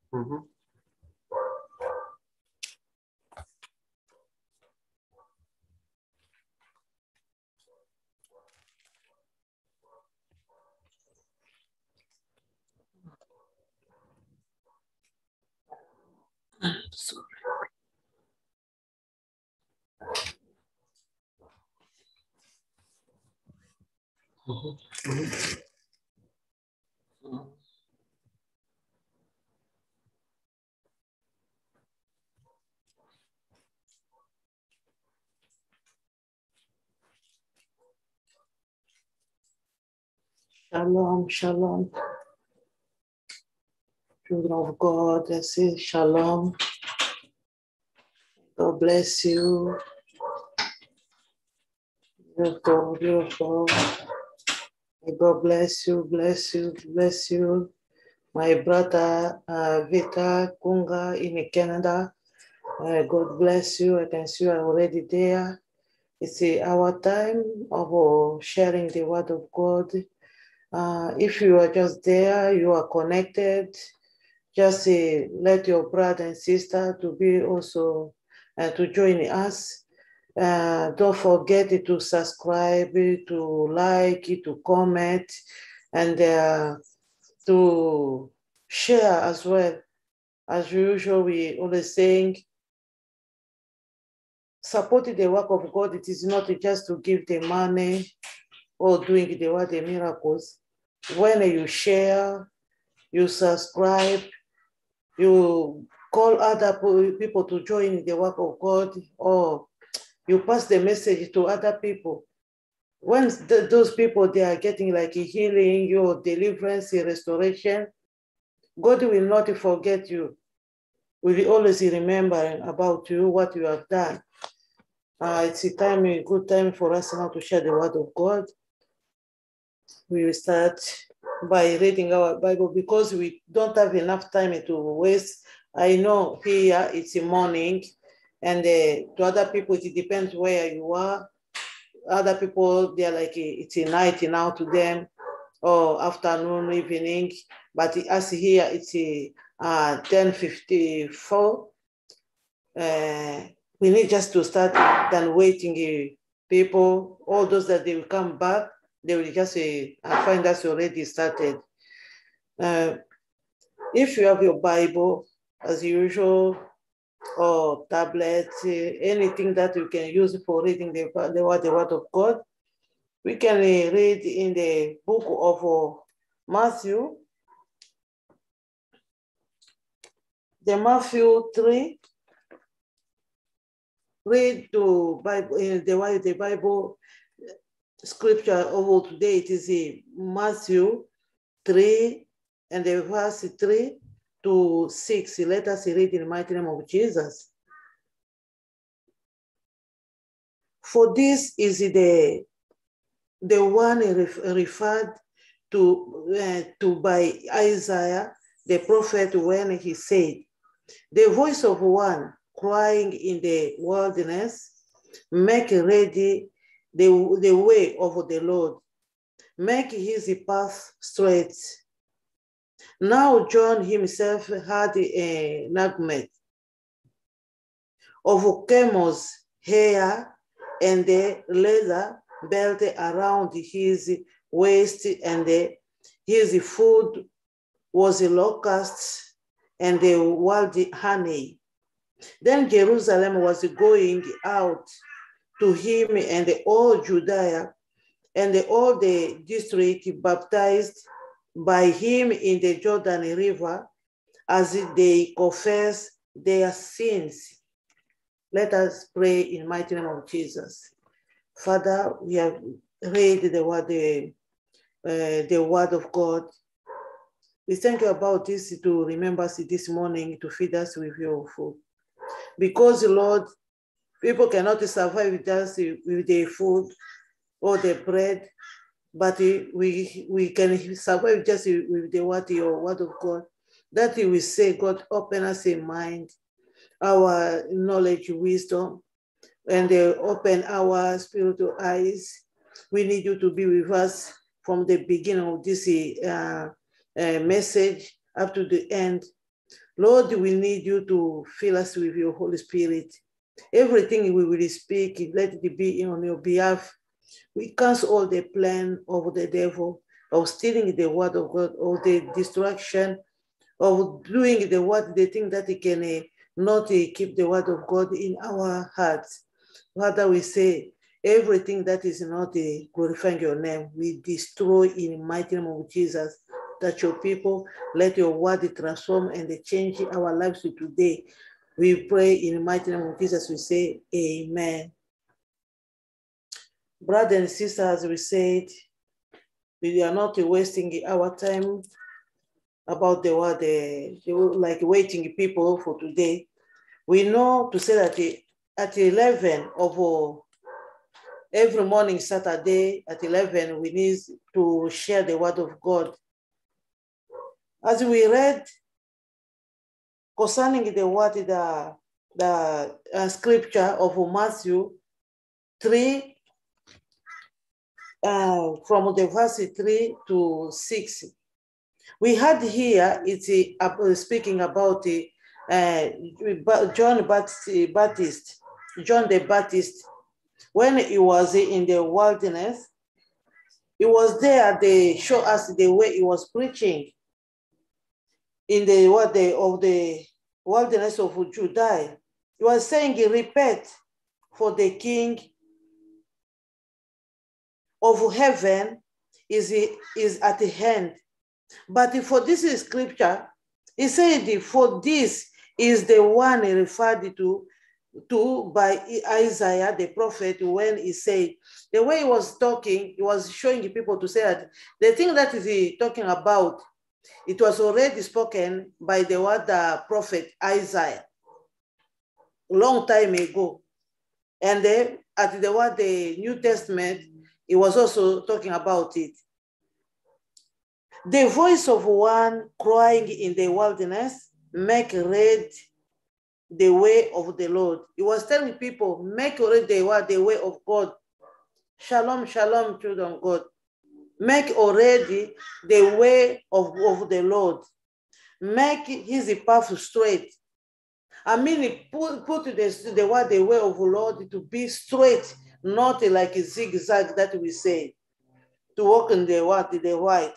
Mm-hmm. Sorry. Shalom, shalom. Children of God, I say shalom. God bless you. Beautiful, beautiful. May God bless you, bless you, bless you. My brother Vita Kunga in Canada. God bless you. I can see you are already there. It's our time of sharing the word of God. If you are just there, you are connected, just let your brother and sister to be also to join us. Don't forget to subscribe, to like, to comment, and to share as well. As usual, we always saying, supporting the work of God. It is not just to give the money or doing the word the miracles. When you share, you subscribe, you call other people to join the work of God, or you pass the message to other people. When those people, they are getting like a healing, your deliverance, a restoration, God will not forget you. We will always remember about you, what you have done. It's a good time for us now to share the word of God. We will start by reading our Bible because we don't have enough time to waste. I know here it's morning, and to other people, it depends where you are. Other people, they're like, it's a night now to them, or afternoon, evening. But as here, it's 10:54. We need just to start than waiting people, all those that they will come back, they will just find us already started. If you have your Bible, as usual, or tablet, anything that you can use for reading the word of God, we can read in the book of Matthew, the Matthew 3. Read to Bible in the Bible scripture of today. It is Matthew 3 and the verse 3 to 6. Let us read in the mighty name of Jesus. For this is the one referred to by Isaiah the prophet when he said, "The voice of one crying in the wilderness, make ready the way of the Lord, make his path straight." Now John himself had a nugget of camel's hair and the leather belt around his waist, and his food was locusts and the wild honey. Then Jerusalem was going out to him, and all Judea and all the district baptized by him in the Jordan River as they confess their sins. Let us pray in the mighty name of Jesus. Father, we have read the word of God. We thank you about this to remember us this morning, to feed us with your food. Because, Lord, people cannot survive just with the food or the bread, but we can survive just with the word, your word of God. That we say, God, open us in mind, our knowledge, wisdom, and open our spiritual eyes. We need you to be with us from the beginning of this message up to the end. Lord, we need you to fill us with your Holy Spirit. Everything we will speak, let it be on your behalf. We cancel all the plan of the devil, of stealing the word of God, of the distraction, of doing the word, they think that it can not keep the word of God in our hearts. Father, we say, everything that is not glorifying your name, we destroy in the mighty name of Jesus. That your people, let your word transform and change our lives today. We pray in the mighty name of Jesus, we say, amen. Brothers and sisters, we said, we are not wasting our time about the word, like waiting people for today. We know to say that at 11 of every morning, Saturday at 11, we need to share the word of God. As we read concerning the word, the scripture of Matthew 3, from the verse 3 to 6. We had here, it's speaking about John the Baptist, when he was in the wilderness. He was there, they show us the way he was preaching in the wilderness of Judea. He was saying, repent, for the King of heaven is at hand. But for this scripture, he said, for this is the one referred to by Isaiah the prophet, when he said, the way he was talking, he was showing people to say that the thing that he talking about, it was already spoken by the prophet Isaiah long time ago. And then at the New Testament, he was also talking about it. The voice of one crying in the wilderness, make ready the way of the Lord. He was telling people, make ready the way of God. Shalom, shalom, children of God. Make already the way of the Lord. Make his path straight. I mean, put the way of the Lord to be straight, not like a zigzag that we say, to walk in the white.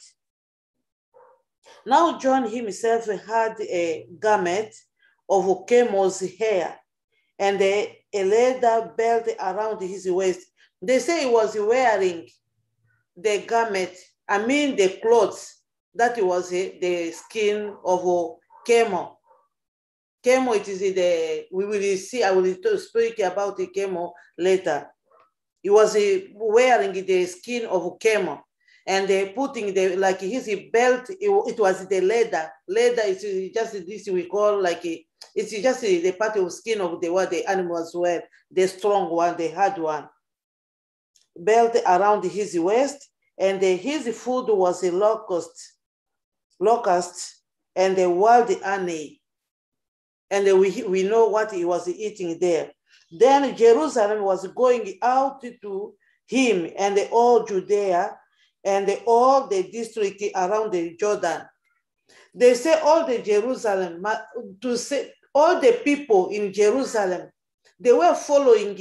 Now John himself had a garment of camel's hair and a leather belt around his waist. They say he was wearing the garment, I mean the clothes, that was the skin of a camel. Camel, it is we will see, I will speak about the camel later. He was wearing the skin of a camel, and putting like his belt, it was the leather. Leather is just this we call like it's just the part of skin of what the animals wear, the strong one, the hard one. Belt around his waist, and his food was a locust and a wild honey. And we know what he was eating there. Then Jerusalem was going out to him, and all Judea and all the district around the Jordan. They say all the Jerusalem, to say all the people in Jerusalem, they were following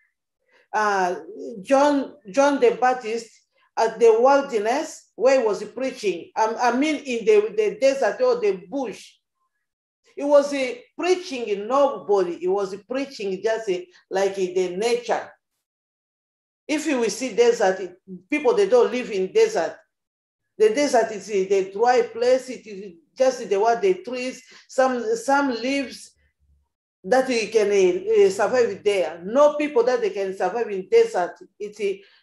John the Baptist at the wilderness where he was preaching. I mean in the desert or the bush. He was preaching nobody. He was preaching just like the nature. If you will see desert, people, they don't live in desert. The desert is the dry place. It is just the trees, some leaves that you can survive there. No people that they can survive in desert. It's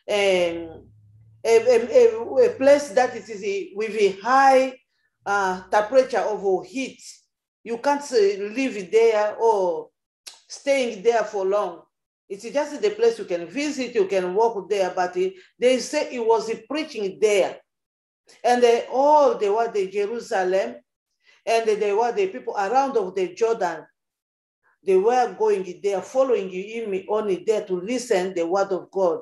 a place that it is with a high temperature of heat. You can't live there or staying there for long. It's just the place you can visit, you can walk there, but they say he was preaching there. And all the Jerusalem and the people around of the Jordan, they were going there, following him only there to listen the word of God.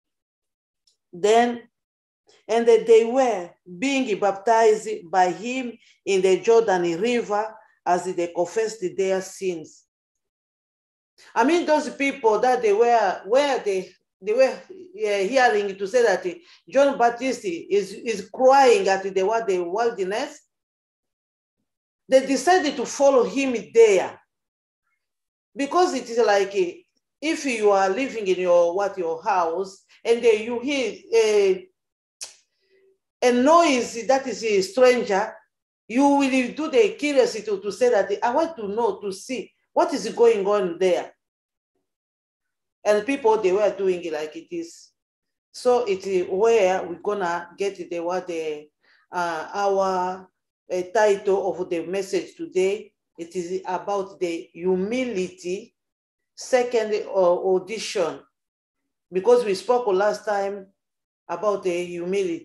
Then, and they were being baptized by him in the Jordan River as they confessed their sins. I mean, those people that they were, where they were hearing to say that John Baptist is crying at the wilderness. They decided to follow him there. Because it is like, if you are living in your house and you hear a noise that is a stranger, you will do the curiosity to say that I want to know, to see what is going on there. And people, they were doing it like it is. So it is where we're gonna get our title of the message today. It is about the humility, second audition, because we spoke last time about the humility.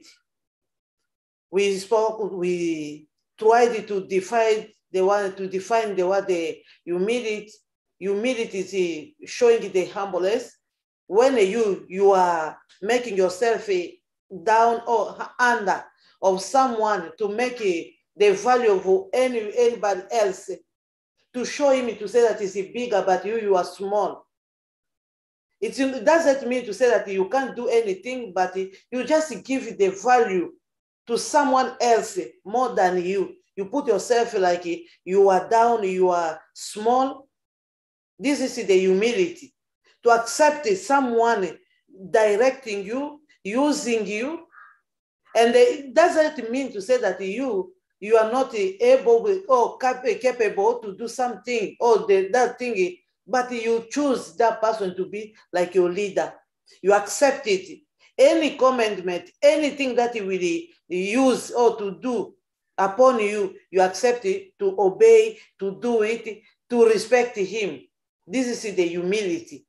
We tried to define the humility. Humility is showing the humbleness. When you are making yourself down or under of someone to make the value of anybody else, to show him, to say that he's bigger, but you are small. It doesn't mean to say that you can't do anything, but you just give the value to someone else more than you. You put yourself like you are down, you are small. This is the humility. To accept someone directing you, using you. And it doesn't mean to say that you are not able or capable to do something or that thing, but you choose that person to be like your leader. You accept it. Any commandment, anything that he will use or to do upon you, you accept it, to obey, to do it, to respect him. This is the humility.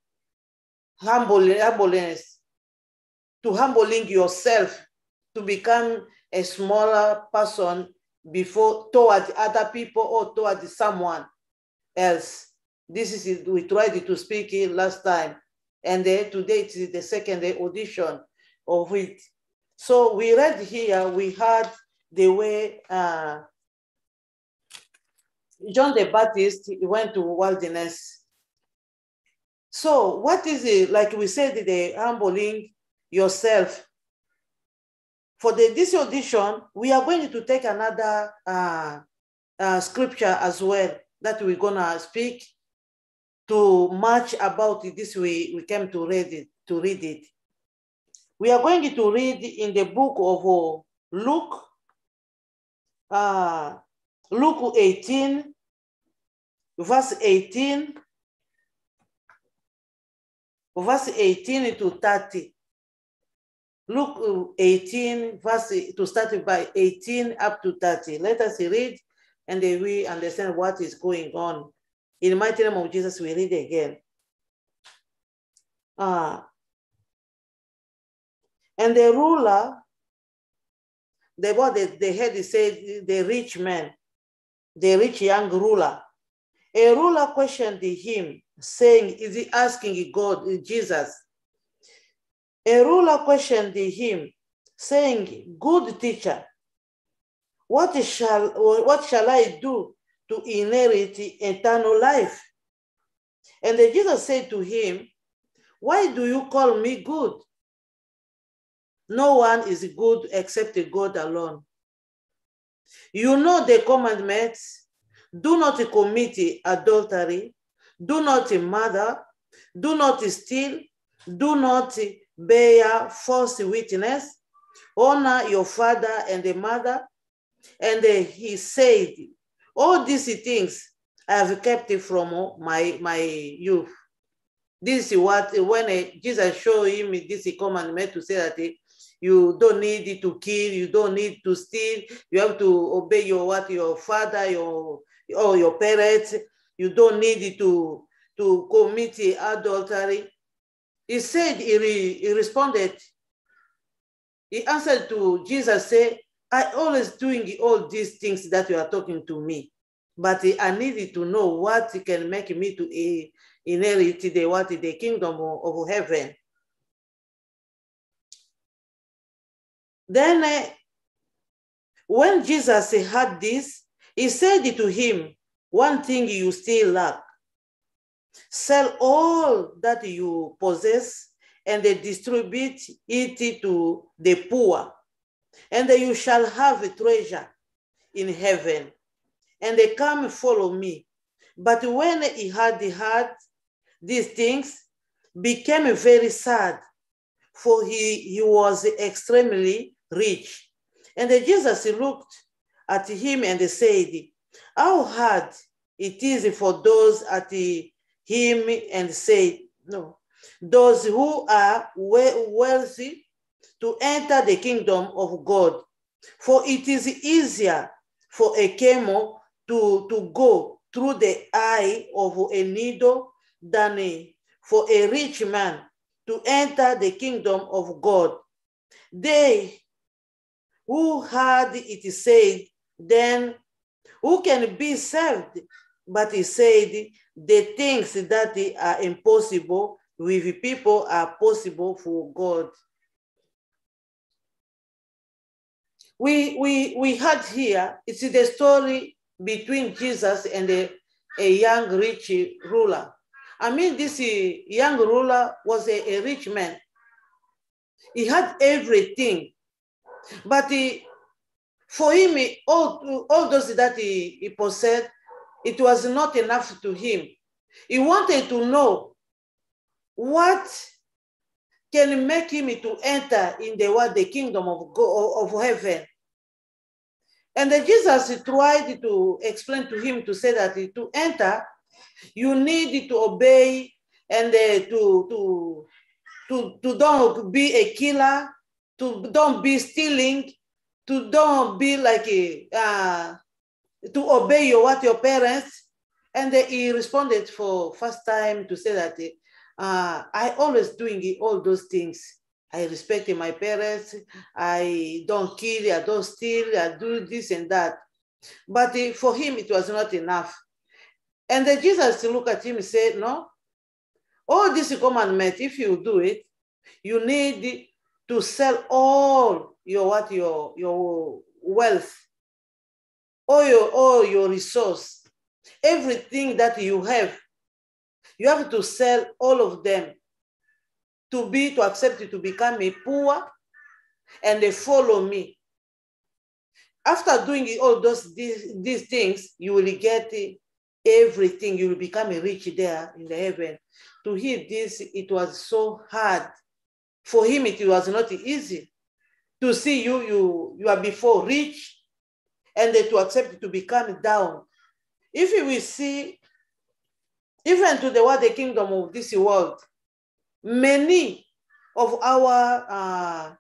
Humbleness. To humbling yourself, to become a smaller person towards other people or towards someone else. This is it. We tried to speak it last time. And today it is the second audition of it. So we read here, we had the way John the Baptist went to wilderness. So what is it? Like we said, the humbling yourself. For this audition, we are going to take another scripture as well that we're gonna speak to match about this. We came to read it. We are going to read in the book of Luke, Luke 18, verse 18 to 30. Luke 18, verse to start by 18 up to 30. Let us read and then we understand what is going on. In the mighty name of Jesus, we read again. And the ruler, the head said, the rich man, the rich young ruler. A ruler questioned him, saying, is he asking God, Jesus? A ruler questioned him, saying, good teacher, what shall I do to inherit eternal life? And Jesus said to him, why do you call me good? No one is good except God alone. You know the commandments: do not commit adultery, do not murder, do not steal, do not bear false witness, honor your father and the mother. And he said, all these things I have kept from my youth. This is what, when Jesus showed him this commandment to say that you don't need to kill, you don't need to steal, you have to obey your father, or your parents, you don't need to commit adultery. He said, he responded, he answered to Jesus, say, I always doing all these things that you are talking to me, but I needed to know what can make me to inherit the kingdom of heaven. Then when Jesus heard this, He said to him, one thing you still lack. Sell all that you possess and distribute it to the poor, and you shall have a treasure in heaven. And they come follow me. But when he had heard these things, became very sad, for he was extremely rich. And Jesus looked at him and said, how hard it is for those at him, and said, no, those who are wealthy to enter the kingdom of God. For it is easier for a camel to go through the eye of a needle than for a rich man to enter the kingdom of God. They who had it said, then who can be saved? But he said, the things that are impossible with people are possible for God. We had here, it's the story between Jesus and a young rich ruler. I mean, this young ruler was a rich man. He had everything, but for him, all those that he possessed, it was not enough to him. He wanted to know what can make him to enter in the kingdom of God, of heaven. And Jesus tried to explain to him, to say that to enter, you need to obey and to don't be a killer, to don't be stealing, to don't be like to obey your parents. And he responded for first time to say that I always doing all those things. I respect my parents. I don't kill, I don't steal, I do this and that. But for him, it was not enough. And then Jesus looked at him and said, no, all these commandments, if you do it, you need to sell all your wealth, all your resource, everything that you have. You have to sell all of them to accept it, to become a poor, and they follow me. After doing all these things, you will get everything. You will become rich there in the heaven. To hear this, it was so hard. For him, it was not easy to see you are before rich, and to accept to become down. If we see, even to the kingdom of this world, many of our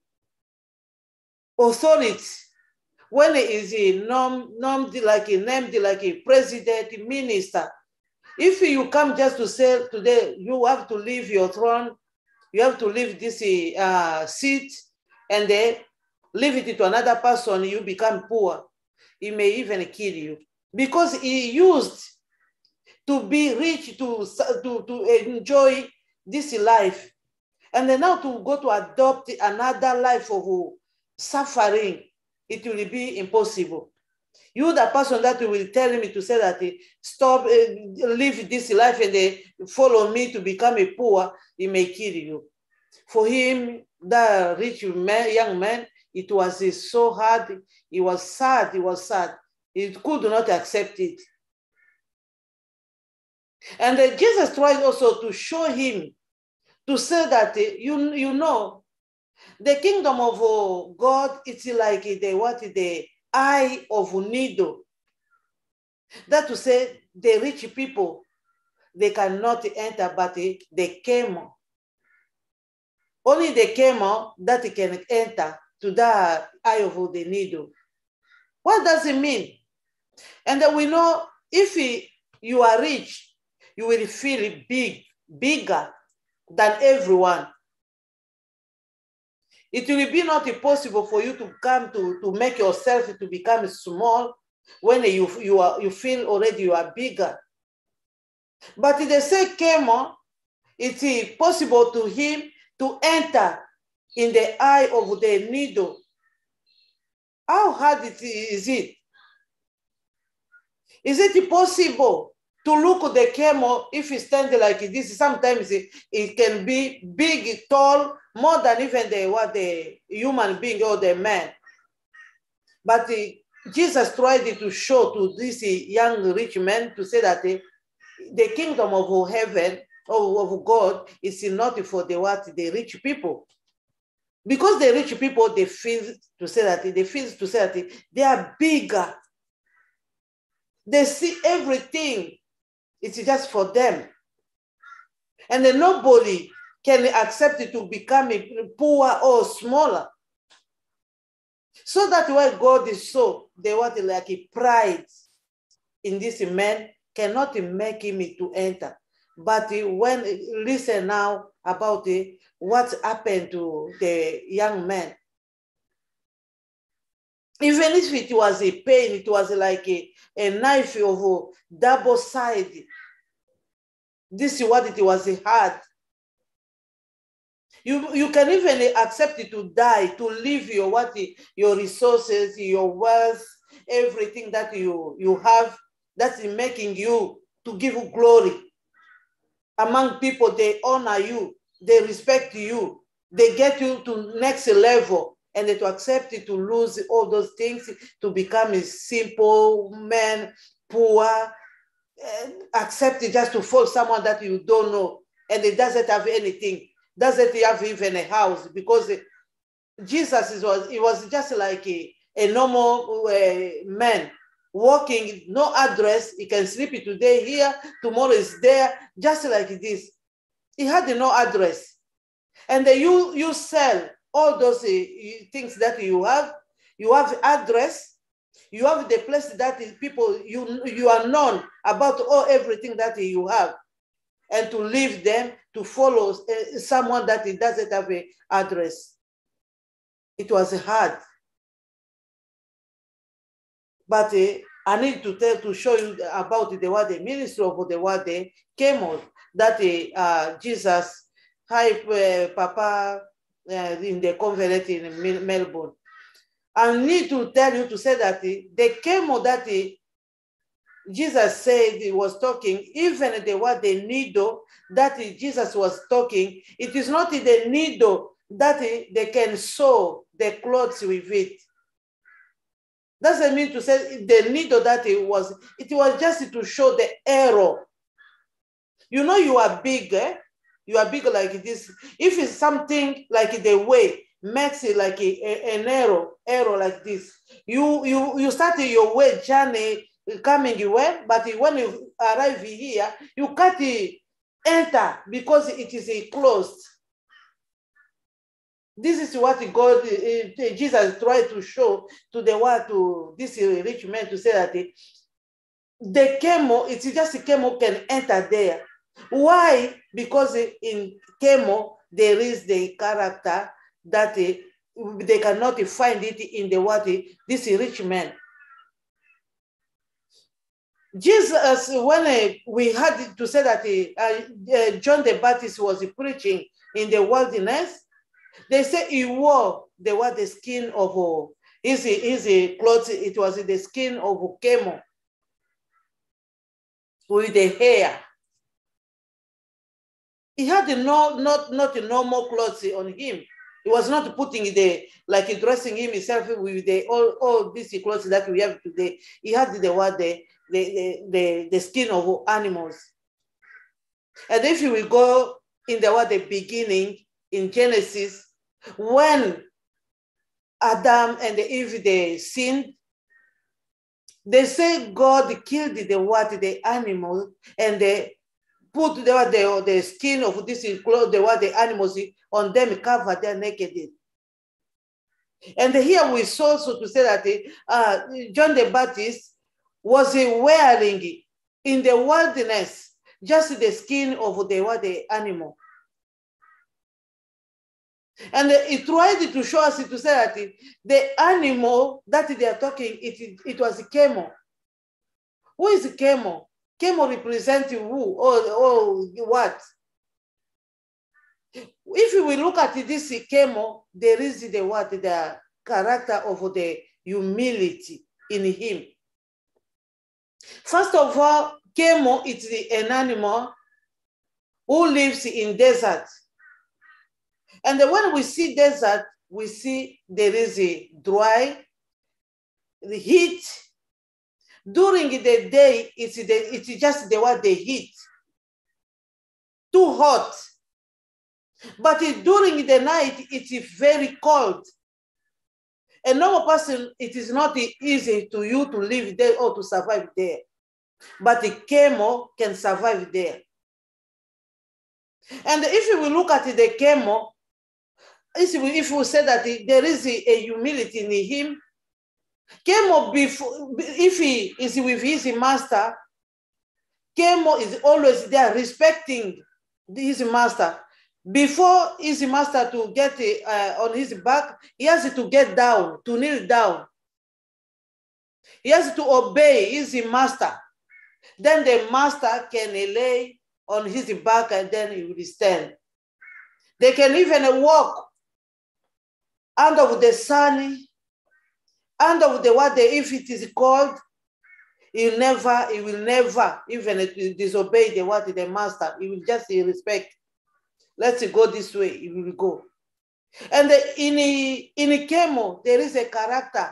authorities, when it is named like a president, minister, if you come just to say today, you have to leave your throne, you have to leave this seat, and then leave it to another person, you become poor. He may even kill you, because he used to be rich, to enjoy this life, and then now to go to adopt another life of suffering, it will be impossible. You, the person that will tell me to say that stop, live this life and follow me to become a poor, he may kill you. For him, the rich man, young man, it was so hard. He was sad. He was sad. He could not accept it. And Jesus tried also to show him, to say that you know, the kingdom of God, it's like the eye of a needle. That to say, the rich people, they cannot enter, but the camel. Only the camel that can enter to the eye of the needle. What does it mean? And then we know, if you are rich, you will feel bigger than everyone. It will be not possible for you to come to make yourself to become small when you feel already you are bigger. But the same camel, it is possible to him to enter in the eye of the needle. How hard is it? Is it possible to look at the camel if it stands like this? Sometimes it can be big, tall, more than even the human being or the man. But Jesus tried to show to this young rich man to say that the kingdom of heaven, of God, is not for the rich people. Because the rich people, they feel to say that they are bigger. They see everything. It's just for them. And then nobody can accept it to become poor or smaller. So that's why God is so, they want like a pride in this man, cannot make him to enter. But when, listen now about what happened to the young man. Even if it was a pain, it was like a knife of a double side. This is what it was hard. You can even accept it to die, to leave your resources, your wealth, everything that you have, that's making you to give you glory. Among people, they honor you, they respect you, they get you to next level, and to accept it to lose all those things, to become a simple man, poor, accept it just to follow someone that you don't know, and it doesn't have anything, doesn't have even a house, because Jesus was just like a normal man, walking, no address. He can sleep today here, tomorrow is there, just like this. He had no address. And then you sell all those things that you have address, you have the place that people, you are known about everything that you have, and to leave them to follow someone that doesn't have an address. It was hard. But I need to show you about the ministry of the camel that Jesus hype Papa in the convent in Melbourne. I need to tell you to say that the camel that Jesus said he was talking, even the needle that Jesus was talking, it is not the needle that they can sew the clothes with it. Doesn't mean to say the needle that it was just to show the arrow. You know, you are big, you are big like this. If it's something like the way makes it like an arrow like this, you start your way journey coming well, but when you arrive here, you can't enter because it is closed. This is what God, Jesus tried to show to this rich man, to say that the camel, it's just a camel can enter there. Why? Because in camel, there is the character that they cannot find it in this rich man. Jesus, when we had to say that John the Baptist was preaching in the wilderness, they say he wore the skin of his clothes. It was the skin of a camel with the hair. He had not normal clothes on him. He was not putting dressing himself with all these clothes that we have today. He had the skin of animals. And if you will go in the beginning in Genesis, when Adam and Eve they sinned, they say God killed the animal, and they put the skin of this clothes, the animals on them, cover their naked. And here we saw, so to say that John the Baptist was wearing in the wilderness just the skin of the animal. And he tried to show us, to say that the animal that they are talking, it was a camel. Who is a camel? Camel represents who or what? If we look at this camel, there is the character of the humility in him. First of all, camel is an animal who lives in desert. And when we see desert, we see there is a dry, the heat. During the day, it's just the heat, too hot. But during the night, it's very cold. A normal person, it is not easy to you to live there or to survive there. But the camel can survive there. And if we look at the camel, if we say that there is a humility in him, camel, if he is with his master, camel is always there respecting his master. Before his master to get on his back, he has to get down, to kneel down. He has to obey his master. Then the master can lay on his back and then he will stand. They can even walk under the sun, under the water. If it is cold, he will never even disobey the master. He will just respect. Let's go this way, he will go. And in a camel, there is a character.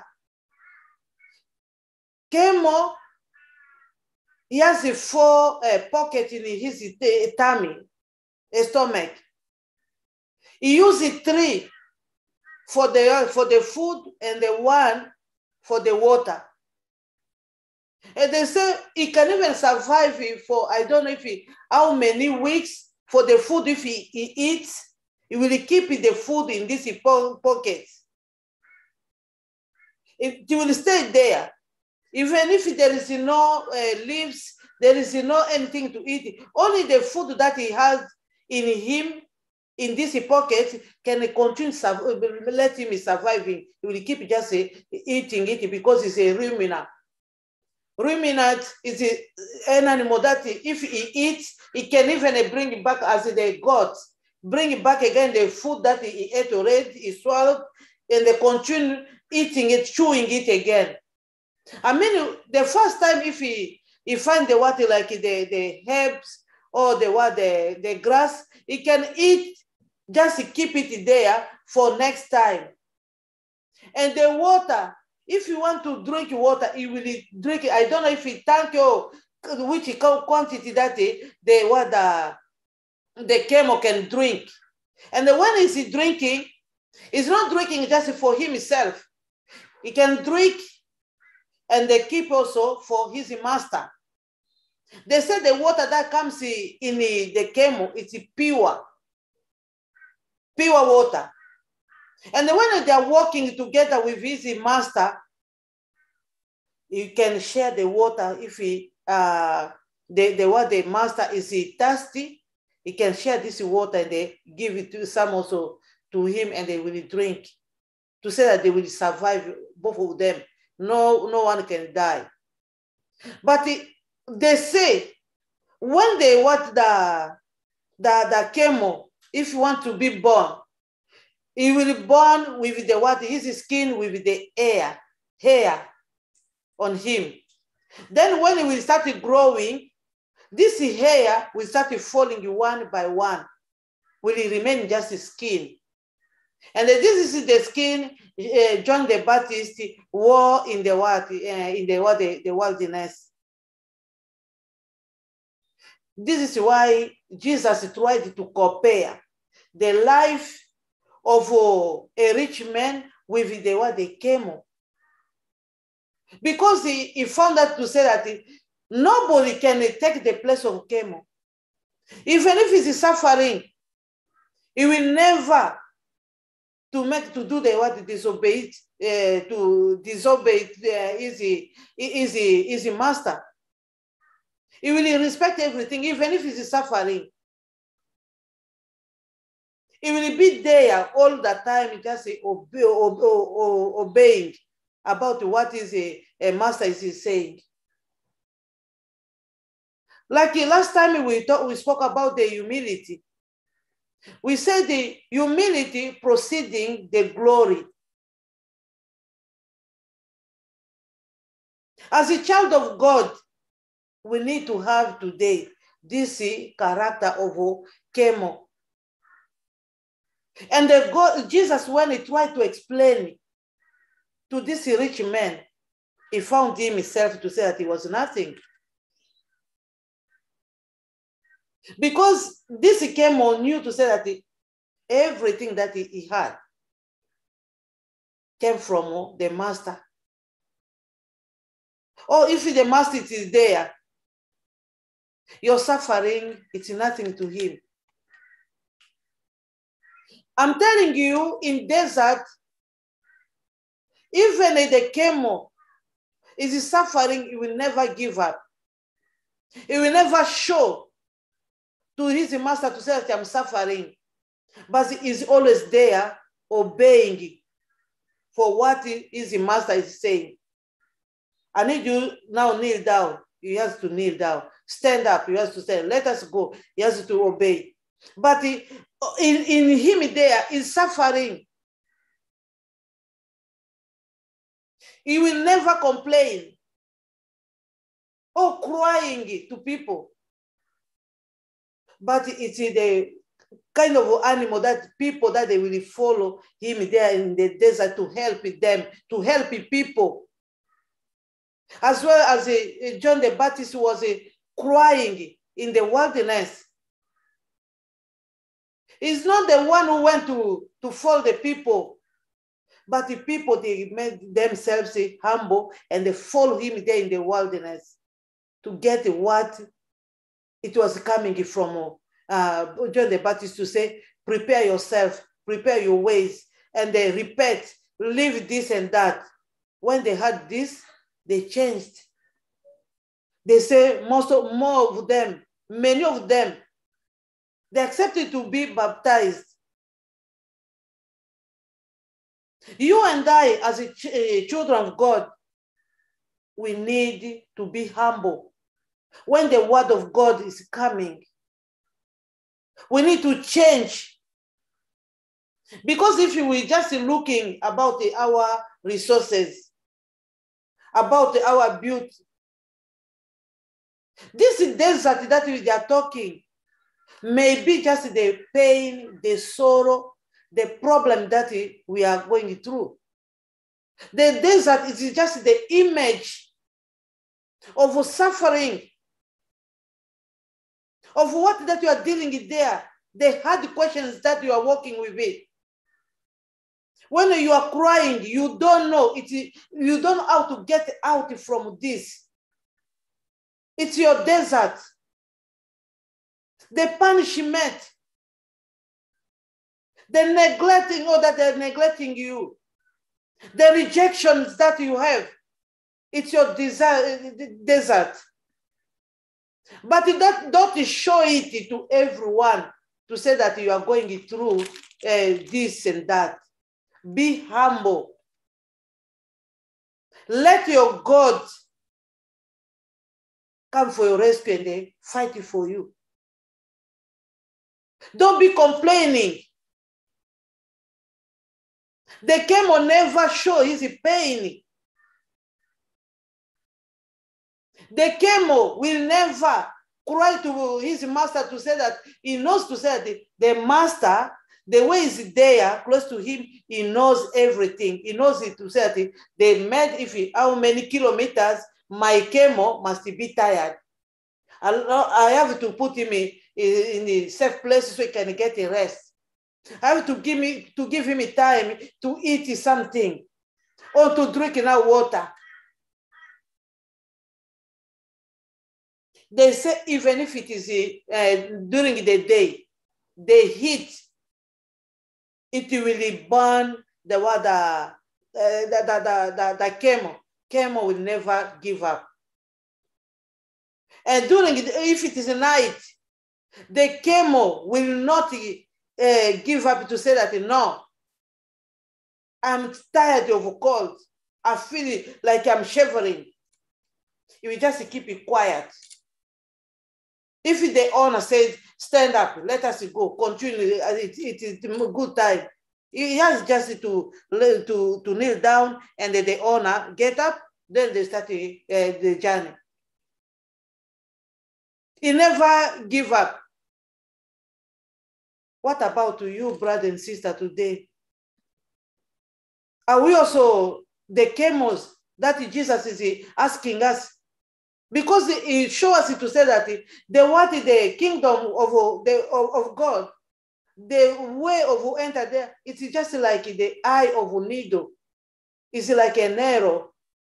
Camel, he has 4 pockets in his tummy, stomach. He uses 3 for the food and the 1 for the water. And they say he can even survive for, I don't know how many weeks for the food. If he eats, he will keep the food in this pockets. It will stay there. Even if there is no leaves, there is no anything to eat. Only the food that he has in him, in this pocket, can continue, let him surviving. He will keep just eating it because he's a ruminant. Ruminant is an animal that if he eats, he can even bring back as the gods, bring back again the food that he ate already, he swallowed, and they continue eating it, chewing it again. I mean, the first time if he find the water like the herbs or the grass, he can eat, just keep it there for next time. And the water, if you want to drink water, he will drink it. I don't know if he tank or which quantity that the camel can drink. And when he's drinking, he's not drinking just for himself. He can drink and they keep also for his master. They say the water that comes in the camel is pure water. And when they are working together with his master, you can share the water. If the master is thirsty, he can share this water and they give it to some also to him and they will drink, to say that they will survive, both of them. No one can die. But they say when they want the camel, if you want to be born, he will be born with the water, his skin with the hair on him. Then when he will start growing, this hair will start falling one by one. Will remain just skin. And this is the skin John the Baptist wore in the wilderness. This is why Jesus tried to compare the life of a rich man with the camel. Because he found out to say that nobody can take the place of camel. Even if he's suffering, he will never disobey his master. He will respect everything, even if he's suffering. He will be there all the time, just obeying about what is a master is saying. Like last time we spoke about the humility. We said the humility preceding the glory. As a child of God, we need to have today this character of camel. And Jesus, when he tried to explain to this rich man, he found himself to say that he was nothing. Because this camel knew to say that everything that he had came from the master. Or if the master is there, your suffering, it's nothing to him. I'm telling you, in desert, even the camel is suffering, he will never give up. He will never show to his master to say that I'm suffering. But he is always there obeying for what his master is saying. I need you now kneel down. He has to kneel down. Stand up. He has to stand. Let us go. He has to obey. But in him there is suffering. He will never complain or crying to people. But it's the kind of animal that people that they will follow him there in the desert to help them, to help people. As well as John the Baptist was crying in the wilderness. He's not the one who went to follow the people, but the people, they made themselves humble and they follow him there in the wilderness to get what it was coming from John the Baptist to say, prepare yourself, prepare your ways, and they repent, leave this and that. When they had this, they changed. They say more of them, many of them, they accepted to be baptized. You and I, as children of God, we need to be humble. When the word of God is coming, we need to change. Because if we just looking about our resources, about our beauty, this desert that we are talking may be just the pain, the sorrow, the problem that we are going through. The desert is just the image of suffering, of what that you are dealing with there, the hard questions that you are working with it. When you are crying, you don't know it, you don't know how to get out from this. It's your desert. The punishment, the neglecting, or that they're neglecting you, the rejections that you have, it's your desert. But don't show it to everyone to say that you are going through this and that. Be humble. Let your God come for your rescue and they fight for you. Don't be complaining. The camel never show his pain. The camel will never cry to his master to say that he knows to say that the master, the way is there close to him, he knows everything. He knows it to say that they made how many kilometers my camel must be tired. I have to put him in a safe place so he can get a rest. I have to give him time to eat something or to drink enough water. They say even if it is during the day, the heat, it will burn the camel. Camel will never give up. And if it is night, the camel will not give up to say that, no, I'm tired of cold. I feel like I'm shivering. You will just keep it quiet. If the owner says, stand up, let us go, continue, it is a good time. He has just to kneel down and the owner get up, then they start the journey. He never give up. What about you, brother and sister, today? Are we also the camels that Jesus is asking us? Because he shows us to say that the kingdom of God, the way of enter there, it's just like the eye of a needle. It's like an arrow.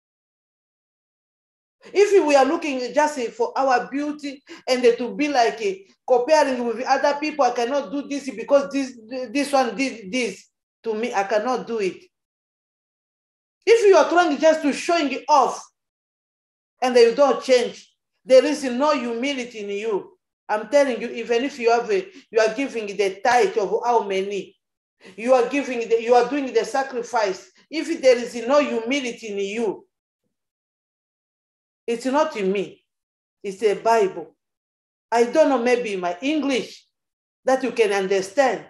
If we are looking just for our beauty and to be like comparing with other people, I cannot do this because this one did this to me, I cannot do it. If you are trying just to showing it off and you don't change, there is no humility in you. I'm telling you, even if you are giving the tithe of how many, you are doing the sacrifice. If there is no humility in you, it's not in me, it's the Bible. I don't know, maybe my English that you can understand,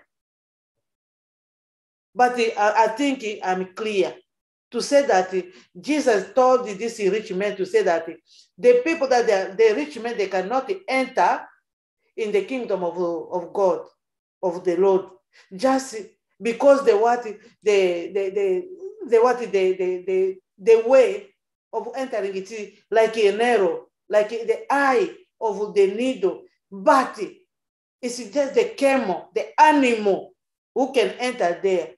but I think I'm clear to say that Jesus told this rich man to say that the people that the rich men, they cannot enter in the kingdom of God, of the Lord, just because the way of entering it is like an arrow, like the eye of the needle, but it's just the camel, the animal who can enter there.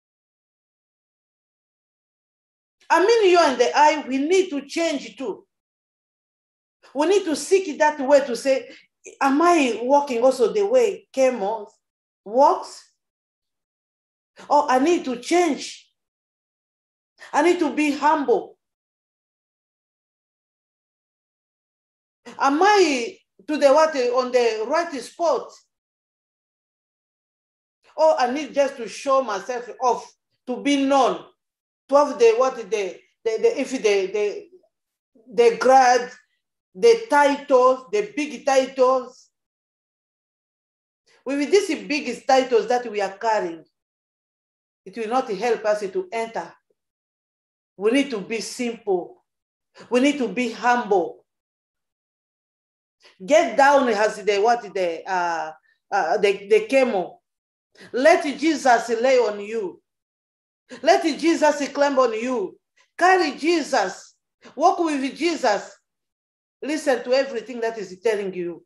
I mean, you and the I, we need to change too. We need to seek that way to say, am I walking also the way camels walks? Or I need to change. I need to be humble. Am I on the right spot? Or I need just to show myself off, to be known, to have the grad, the titles, the big titles. With these big titles that we are carrying, it will not help us to enter. We need to be simple. We need to be humble. Get down as the camel. Let Jesus lay on you. Let Jesus climb on you. Carry Jesus. Walk with Jesus. Listen to everything that is telling you.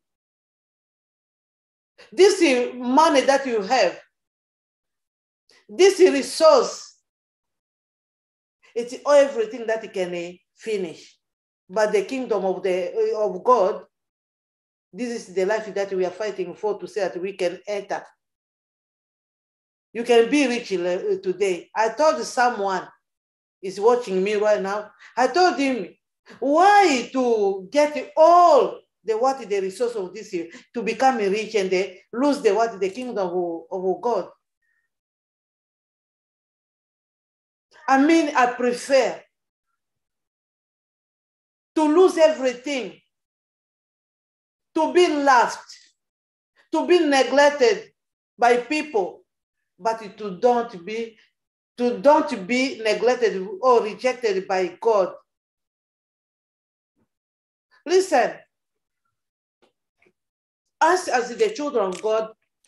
This money that you have, this resource, it's everything that it can finish. But the kingdom of God, this is the life that we are fighting for, to say that we can enter. You can be rich today. I told someone is watching me right now. I told him, why to get all the resource of this year to become rich and they lose the kingdom of God? I mean, I prefer to lose everything, to be laughed, to be neglected by people, but to don't be neglected or rejected by God. Listen, us as the children of God,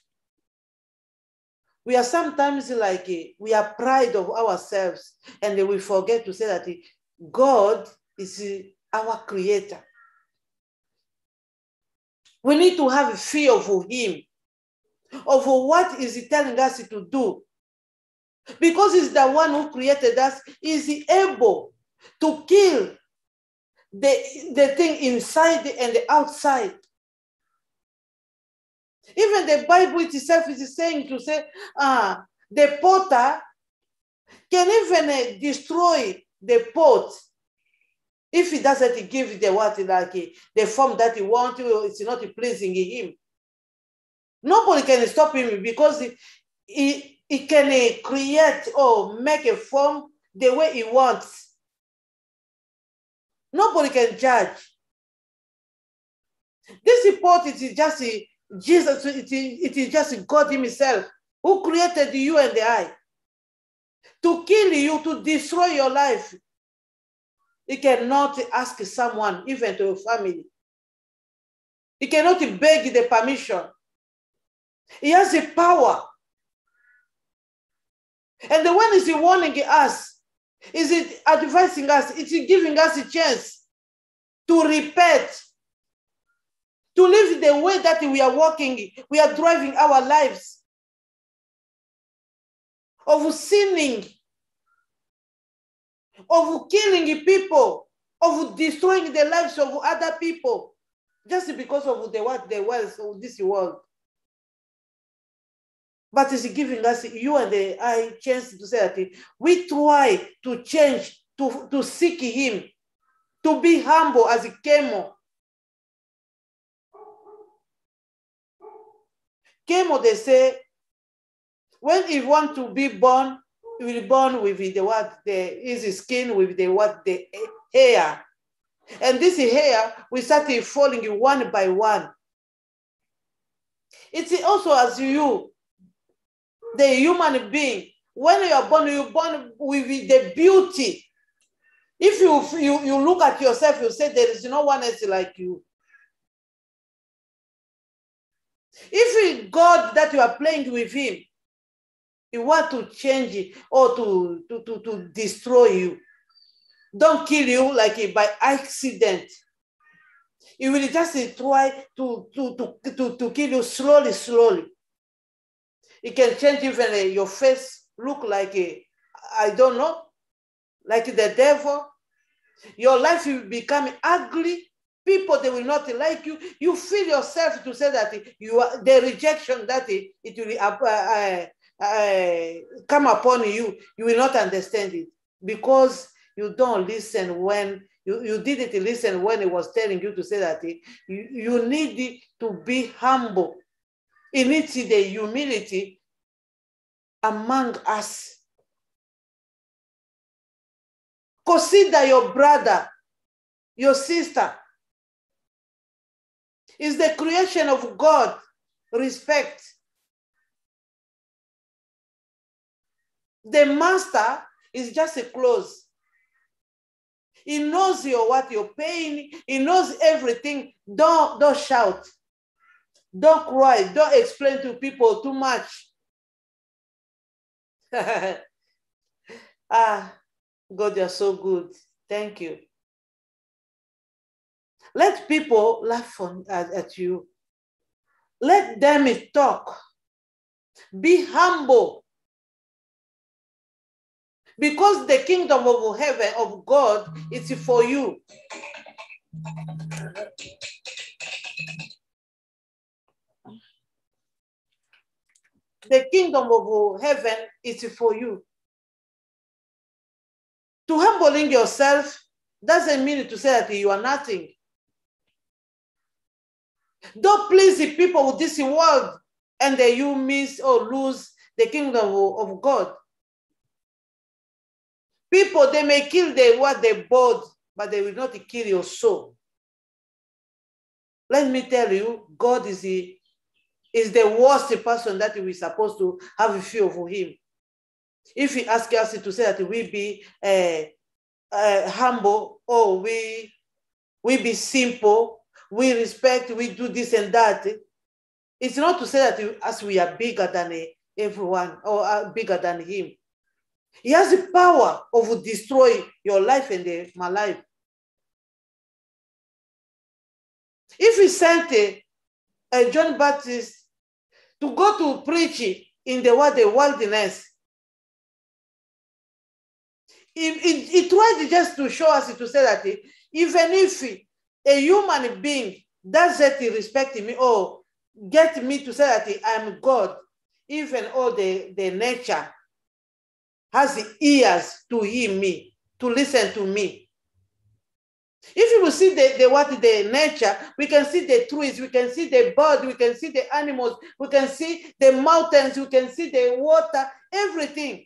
we are sometimes like, we are proud of ourselves and we forget to say that God is our creator. We need to have fear of him, of what is he telling us to do. Because he's the one who created us, is he able to kill the thing inside and the outside. Even the Bible itself is saying to say, the potter can even destroy the pot if he doesn't give the form that he wants, it's not pleasing him. Nobody can stop him because he can create or make a form the way he wants. Nobody can judge. This pot, it is just Jesus, it is just God himself who created you and I to kill you, to destroy your life. He cannot ask someone, even to your family. He cannot beg the permission. He has the power. And the one is warning us, is it advising us, it's giving us a chance to repent, to live the way that we are walking, we are driving our lives, of sinning, of killing people, of destroying the lives of other people, just because of the wealth of this world. But it's giving us, you and I, chance to say that we try to change, to seek him, to be humble as Kemo. Kemo, they say, when he want to be born, he will be born with his skin, with the hair. And this hair will start falling one by one. It's also as you, the human being, when you are born with the beauty. If you look at yourself, you say there is no one else like you. If God that you are playing with him, he want to change it or to destroy you, don't kill you like by accident. He will just try to kill you slowly. It can change even your face, look like I don't know, like the devil. Your life will become ugly. People, they will not like you. You feel yourself to say that you are the rejection that it will come upon you. You will not understand it because you don't listen when you didn't listen when it was telling you to say that you need to be humble. You need the humility among us. Consider your brother, your sister. Is the creation of God. Respect. The master is just a clothes. He knows what you're paying. He knows everything. Don't shout. Don't cry. Don't explain to people too much. God, you're so good. Thank you. Let people laugh at you. Let them talk. Be humble. Because the kingdom of heaven, of God, is for you. The kingdom of heaven is for you. To humbling yourself doesn't mean to say that you are nothing. Don't please the people of this world and then you miss or lose the kingdom of God. People, they may kill what they bought, but they will not kill your soul. Let me tell you, God is the worst person that we're supposed to have a fear of him. If he asks us to say that we be humble or we be simple, we respect, we do this and that, it's not to say that as we are bigger than everyone or bigger than him. He has the power of destroying your life and my life. If he sent John Baptist to go to preach in the wilderness, he tried just to show us, to say that even if a human being doesn't respect me or get me to say that I'm God, even all the nature has the ears to hear me, to listen to me. If you will see the nature, we can see the trees, we can see the birds, we can see the animals, we can see the mountains, we can see the water, everything.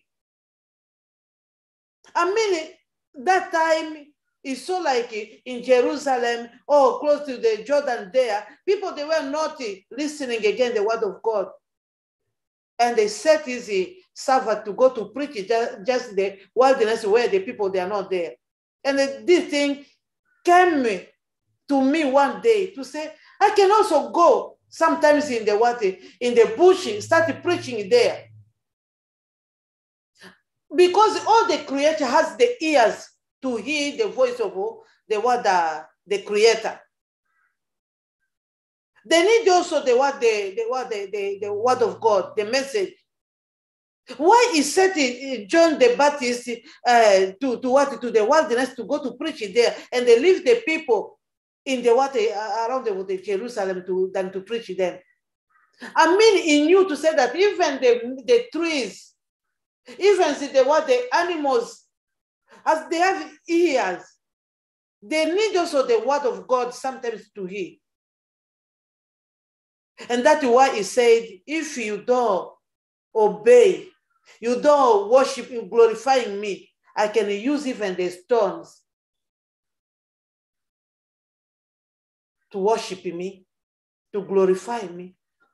I mean, that time is so like in Jerusalem or close to the Jordan there, people, they were not listening again the word of God. And they set his Sabbath to go to preach just the wilderness where the people, they are not there. And this thing came to me one day to say, I can also go sometimes in the bush, start preaching there. Because all the creature has the ears to hear the voice of the creator. They need also the word of God, the message. Why is set John the Baptist to the wilderness to go to preach there, and they leave the people in the around the Jerusalem to preach them? I mean, he knew to say that even the trees, even the animals, as they have ears, they need also the word of God sometimes to hear. And that's why he said, if you don't obey, you don't worship, you glorifying me, I can use even the stones to worship me, to glorify me.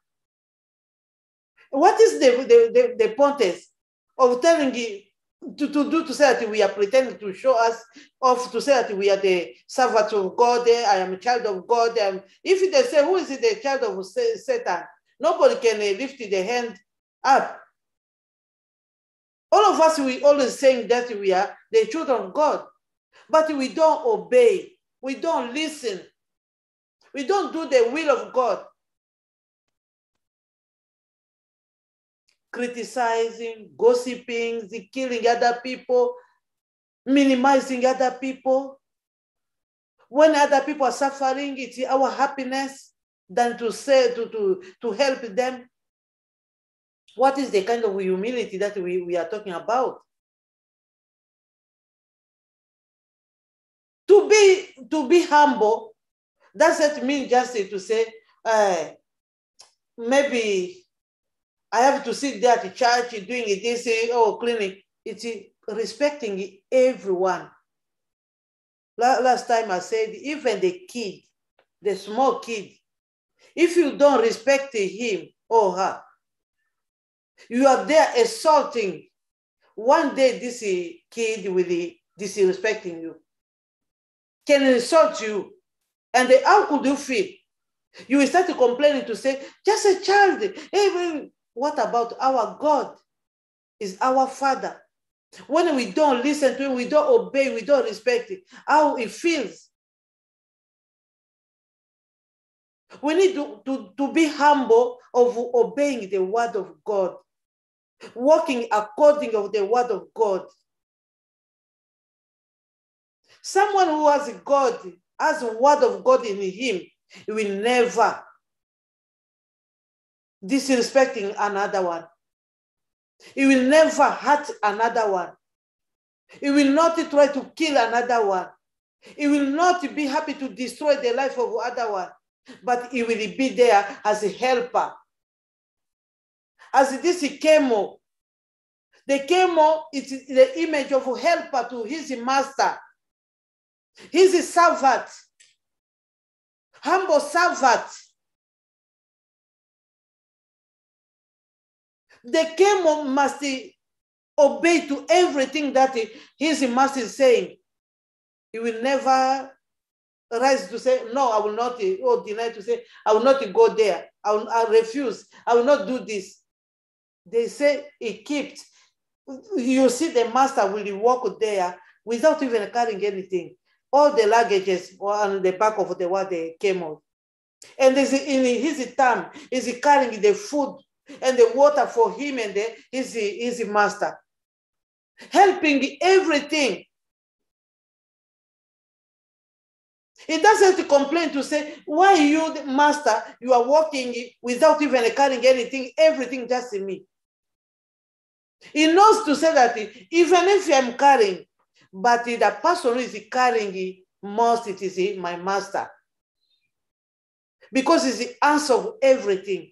What is the point of telling you to say that we are pretending to show us off, to say that we are the servants of God, I am a child of God. If they say, who is the child of Satan? Nobody can lift the hand up. All of us, we always saying that we are the children of God, but we don't obey. We don't listen. We don't do the will of God. Criticizing, gossiping, killing other people, minimizing other people. When other people are suffering, it's our happiness than to say to help them. What is the kind of humility that we are talking about? To be humble doesn't mean just to say, maybe I have to sit there at church doing this or clinic. It's respecting everyone. Last time I said, even the kid, the small kid, if you don't respect him or her, you are there assaulting. One day this kid will be disrespecting you, can insult you, and how could you feel? You will start complaining to say, just a child. Hey, what about our God? Is our Father. When we don't listen to him, we don't obey, we don't respect it, how it feels. We need to be humble of obeying the word of God, walking according to the word of God. Someone who has God, has the word of God in him, he will never disrespecting another one. He will never hurt another one. He will not try to kill another one. He will not be happy to destroy the life of other one, but he will be there as a helper. As this camel, the camel is the image of a helper to his master. He's a servant, humble servant. The camel must obey to everything that his master is saying. He will never rise to say, no, I will not, or deny to say, I will not go there. I refuse. I will not do this. They say he keeps. You see the master will walk there without even carrying anything. All the luggages on the back of the camel. And in his time, is carrying the food and the water for him and his master. Helping everything. He doesn't complain to say, why you, the master, you are walking without even carrying anything, everything just in me. He knows to say that even if I'm carrying, but the person who is carrying most, it is my master. Because it's the answer of everything.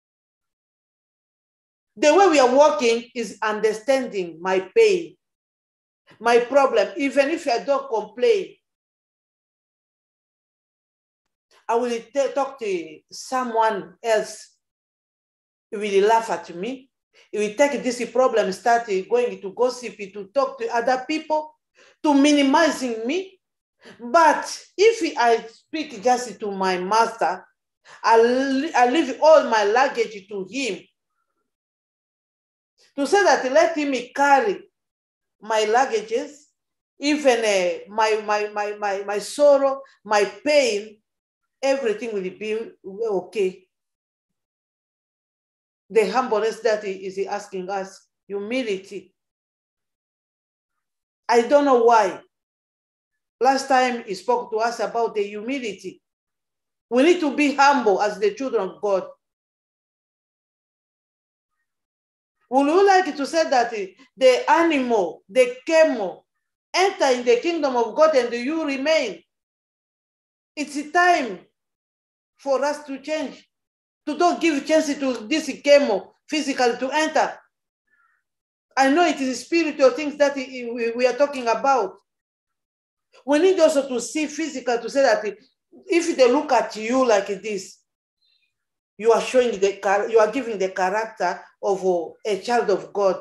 The way we are walking is understanding my pain, my problem. Even if I don't complain, I will talk to someone else. He will laugh at me. He will take this problem, start going to gossip, to talk to other people, to minimizing me. But if I speak just to my master, I leave all my luggage to him. To say that let him carry my luggages, even my sorrow, my pain, everything will be okay. The humbleness that he is asking us, humility. I don't know why. Last time he spoke to us about the humility. We need to be humble as the children of God. Would you like to say that the animal, the camel, enter in the kingdom of God and you remain? It's time for us to change, to don't give chance to this camel physically to enter. I know it is spiritual things that we are talking about. We need also to see physical, to say that if they look at you like this, you are showing you are giving the character of a child of God.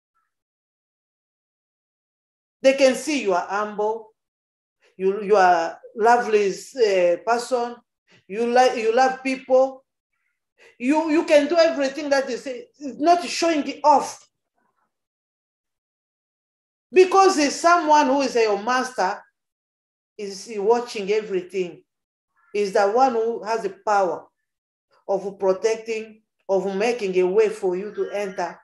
They can see you are humble, you are lovely person, you love people, you can do everything that is not showing it off. Because it's someone who is your master, is watching everything, is the one who has the power of protecting, of making a way for you to enter.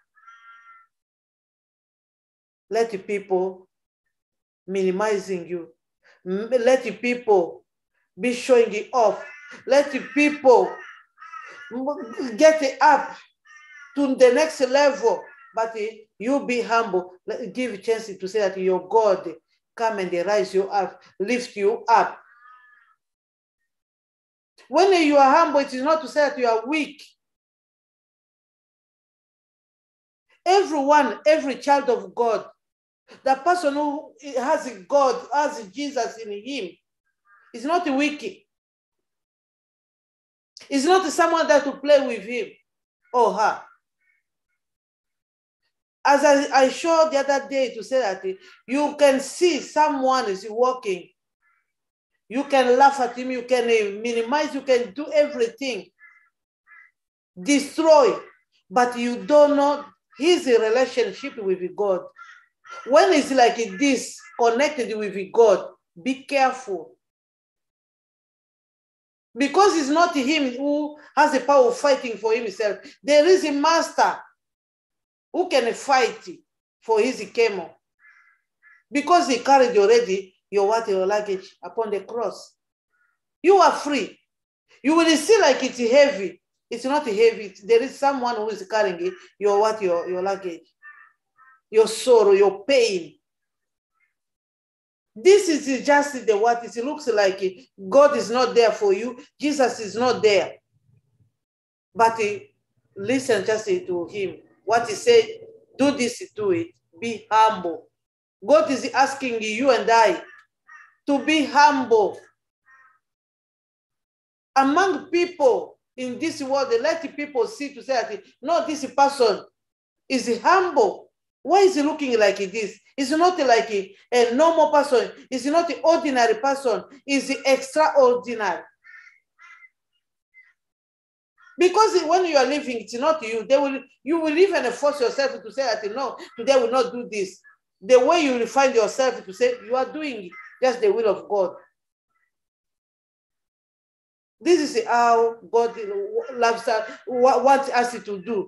Let the people minimizing you. Let the people be showing it off. Let the people get it up to the next level. But you be humble. Give a chance to say that your God come and rise you up, lift you up. When you are humble, it is not to say that you are weak. Everyone, every child of God, the person who has God, has Jesus in him, is not weak. It's not someone that to play with him or her. As I showed the other day to say that you can see someone is walking. You can laugh at him, you can minimize, you can do everything. Destroy, but you don't know his relationship with God. When it's like this, connected with God, be careful. Because it's not him who has the power of fighting for himself. There is a master who can fight for his camel. Because he carried already your luggage upon the cross. You are free. You will see like it's heavy. It's not heavy. There is someone who is carrying it, your luggage, your sorrow, your pain. This is just the what it looks like. God is not there for you. Jesus is not there. But listen just to him. What he said, do this, do it. Be humble. God is asking you and I to be humble. Among people in this world, let the people see to say that, no, this person is humble. Why is he looking like this? It's not like a normal person. It's not an ordinary person. It's extraordinary. Because when you are living, it's not you. You will even force yourself to say that, no, today I will not do this. The way you will find yourself to say, you are doing just the will of God. This is how God loves us, wants us to do.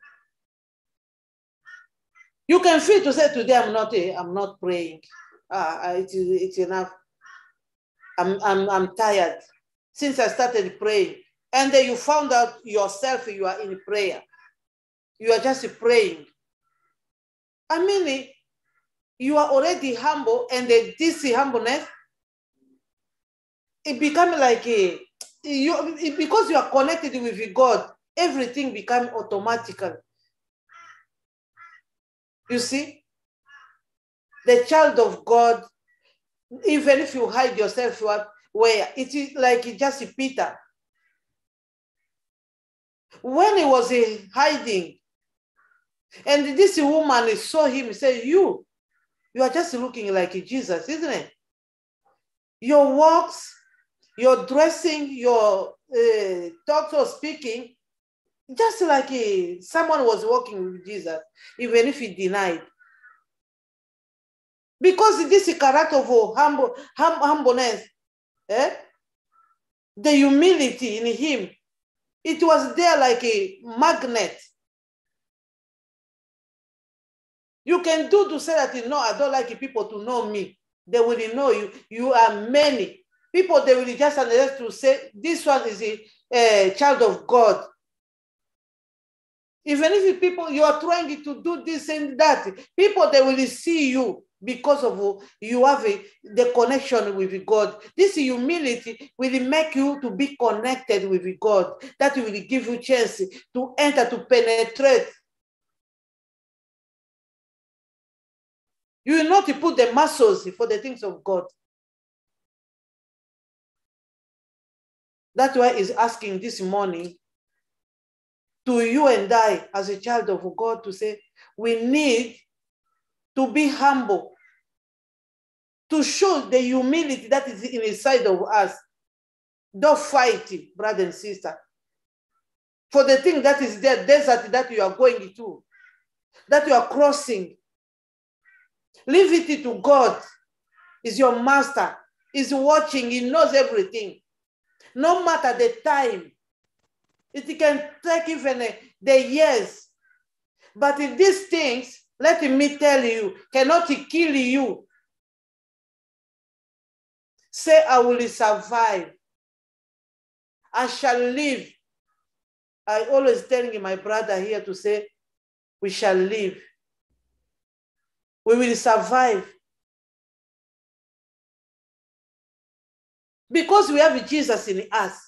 You can feel to say today I'm not praying. It's enough. I'm tired. Since I started praying, and then you found out yourself you are in prayer. You are just praying. I mean, you are already humble, and this humbleness, it becomes like because you are connected with God, everything becomes automatically. You see, the child of God, even if you hide yourself where it is like just Peter. When he was hiding, and this woman saw him, said, you are just looking like Jesus, isn't it? Your walks, your dressing, your talk or speaking, just like someone was walking with Jesus, even if he denied. Because this is character of humbleness, the humility in him, it was there like a magnet. You can do to say that, no, I don't like people to know me. They will know you. You are many. People, they will just understand to say, this one is a child of God. Even if people, you are trying to do this and that, people, they will see you because of you have the connection with God. This humility will make you to be connected with God. That will give you chance to enter, to penetrate. You will not put the muscles for the things of God. That's why he's asking this morning to you and I, as a child of God, to say, we need to be humble, to show the humility that is inside of us. Don't fight, brother and sister, for the thing that is there, desert that you are going to, that you are crossing. Leave it to God. He's your master. He's watching. He knows everything. No matter the time. It can take even the years. But if these things, let me tell you, cannot kill you, say, I will survive. I shall live. I always telling my brother here to say, we shall live. We will survive. Because we have Jesus in us.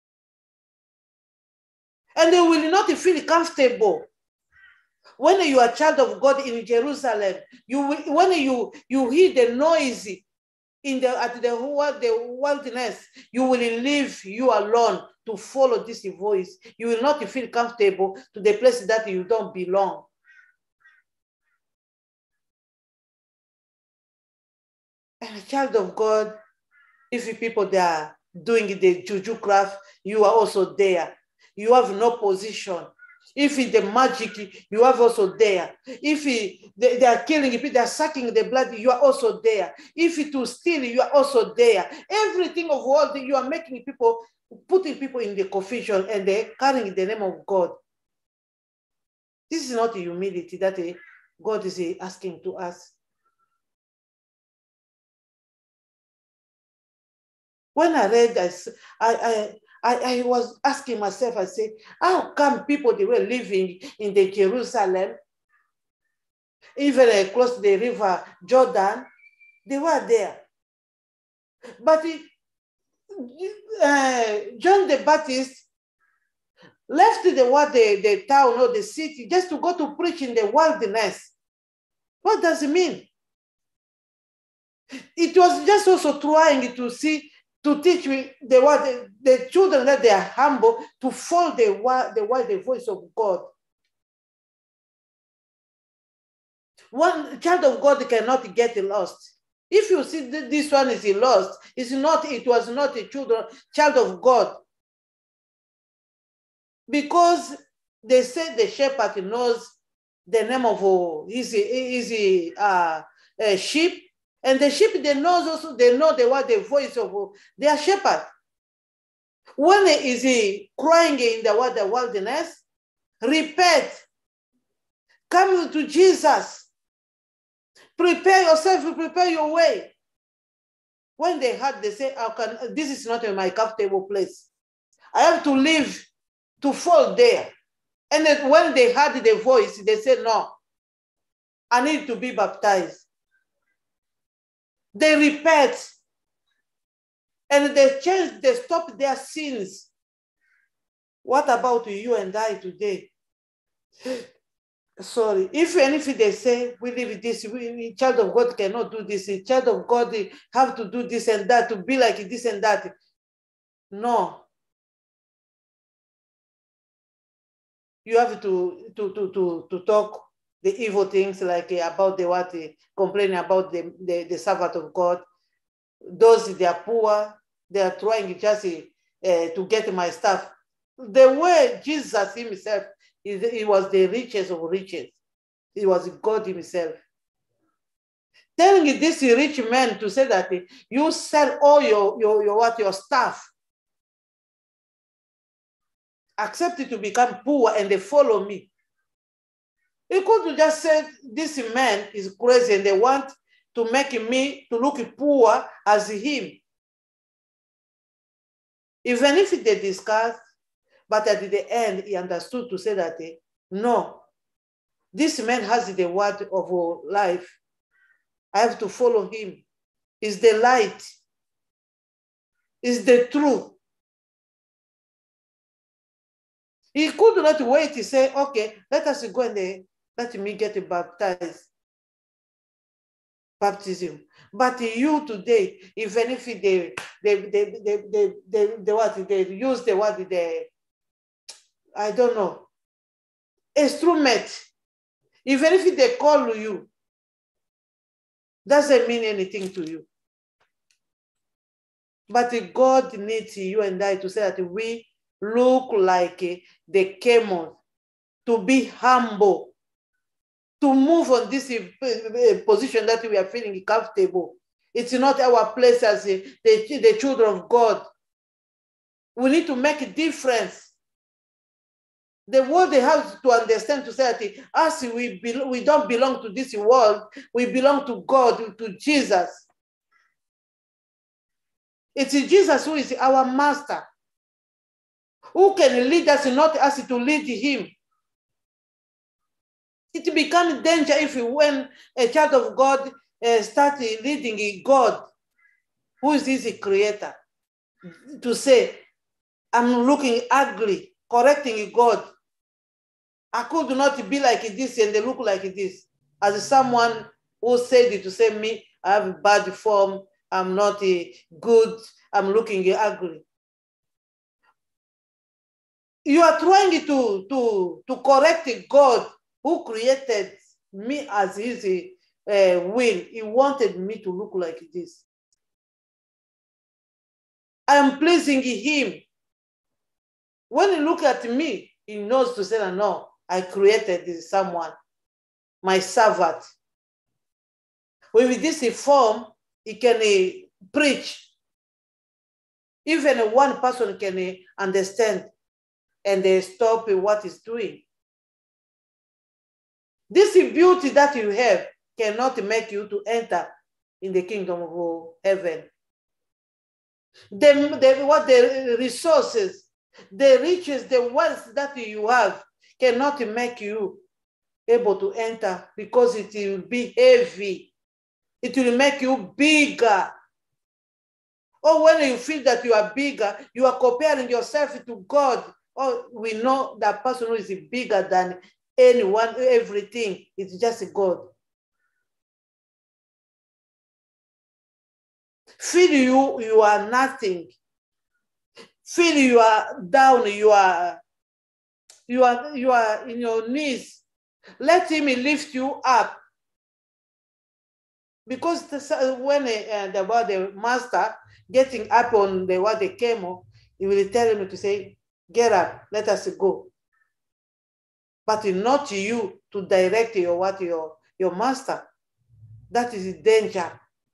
And they will not feel comfortable. When you are a child of God in Jerusalem, when you hear the noise at the wilderness, you will leave you alone to follow this voice. You will not feel comfortable to the place that you don't belong. And a child of God, if people they are doing the juju craft, you are also there. You have no position. If it's the magic, you are also there. If they are killing people, they are sucking the blood, you are also there. If it to steal, you are also there. Everything of all you are making people, putting people in the confusion, and they're carrying the name of God. This is not the humility that God is asking to us. When I read this, I was asking myself, I said, how come people, they were living in the Jerusalem, even across the river Jordan, they were there. But John the Baptist left the town or the city just to go to preach in the wilderness. What does it mean? It was just also trying to teach the children that they are humble, to follow the voice of God. One child of God cannot get lost. If you see this one is lost, it was not a child of God. Because they say the shepherd knows the name of his sheep, and the sheep, they know the voice of their shepherd. When is he crying in the wilderness, repent, come to Jesus, prepare yourself, prepare your way. When they heard, they say, this is not my comfortable place. I have to live to fall there. And then when they heard the voice, they said, no, I need to be baptized. They repent. And they change, they stop their sins. What about you and I today? Sorry, if they say, we live this, child of God cannot do this, child of God have to do this and that, to be like this and that. No. You have to talk the evil things, like about complaining about the servant of God. Those, they are poor, they are trying just to get my stuff. The way Jesus himself, he was the richest of riches. He was God himself. Telling this rich man to say that you sell all your stuff, accept it to become poor and they follow me. He could just say this man is crazy and they want to make me to look poor as him. Even if they discussed, but at the end he understood to say that no, this man has the word of life. I have to follow him. He's the light. He's the truth. He could not wait to say, okay, let us go and let me get baptized. Baptism. But you today, even if they use the word, I don't know, instrument, even if they call you, doesn't mean anything to you. But God needs you and I to say that we look like the camel, to be humble, to move on this position that we are feeling comfortable. It's not our place as the children of God. We need to make a difference. The world they have to understand to say that us, we don't belong to this world. We belong to God, to Jesus. It's Jesus who is our master, who can lead us, not us to lead him. It becomes danger if when a child of God starts leading God, who is his creator, to say, I'm looking ugly, correcting God. I could not be like this and they look like this. As someone who said it to say me, I have a bad form, I'm not good, I'm looking ugly. You are trying to correct God who created me as his will. He wanted me to look like this. I am pleasing him. When he looks at me, he knows to say, no, I created someone, my servant. With this form, he can preach. Even one person can understand and they stop what he's doing. This beauty that you have cannot make you to enter in the kingdom of heaven. The resources, the riches, the wealth that you have cannot make you able to enter because it will be heavy. It will make you bigger. Or when you feel that you are bigger, you are comparing yourself to God. Oh, we know that person who is bigger than anyone, everything. It's just God. Feel you are nothing. Feel you are down, you are in your knees. Let him lift you up. Because when about the master getting up on the camel, he will tell him to say, get up, let us go. But not you to direct your master. That is danger.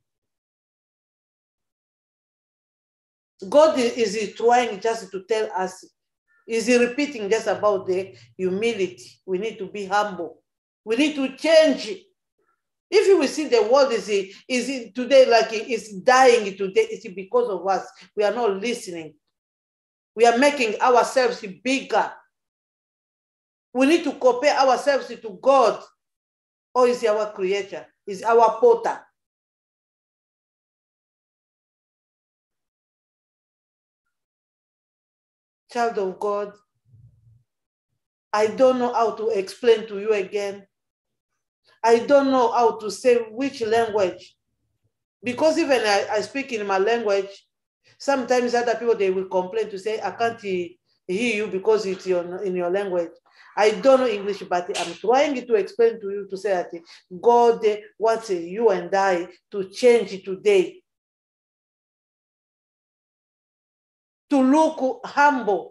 God is trying just to tell us, is repeating just about the humility. We need to be humble. We need to change. If we see the world is today like it's dying today, it's because of us. We are not listening. We are making ourselves bigger. We need to compare ourselves to God. Or is our creator? Is our potter? Child of God, I don't know how to explain to you again. I don't know how to say which language. Because even I speak in my language, sometimes other people, they will complain to say, I can't hear you because it's in your language. I don't know English, but I'm trying to explain to you to say that God wants you and I to change today. to look humble.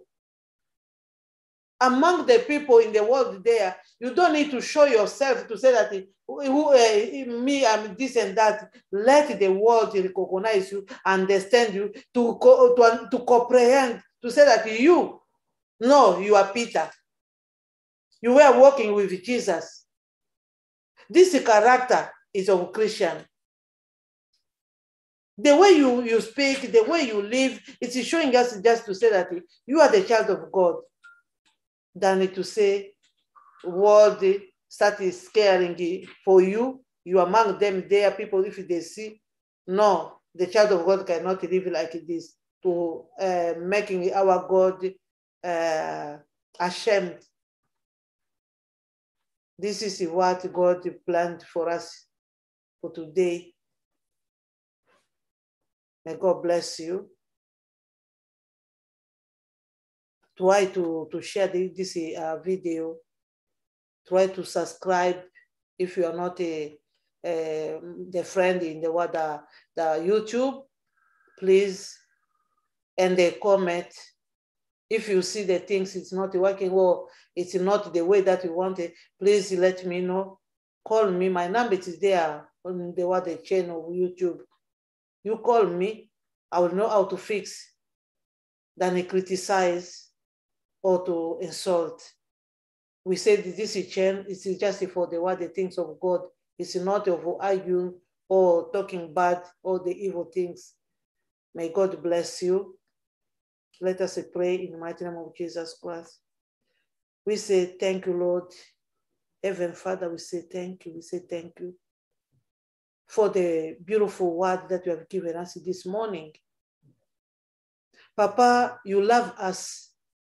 Among the people in the world there, you don't need to show yourself to say that me, I'm this and that. Let the world recognize you, understand you, to comprehend, to say that you are Peter. You were walking with Jesus. This character is of Christian. The way you speak, the way you live, it's showing us just to say that you are the child of God, than to say world started scaring for you. You among them, there people, if they see, no, the child of God cannot live like this, to making our God ashamed. This is what God planned for us for today. May God bless you. Try to share this video. Try to subscribe if you are not the friend in the YouTube, please. And the comment. If you see the things it's not working or it's not the way that you want it, please let me know. Call me. My number is there on the channel of YouTube. You call me, I will know how to fix than criticize or to insult. We say this is change, it is just for the things of God. It's not of arguing or talking bad or the evil things. May God bless you. Let us pray in the mighty name of Jesus Christ. We say thank you, Lord. Heavenly Father, we say thank you. We say thank you for the beautiful word that you have given us this morning. Papa, you love us.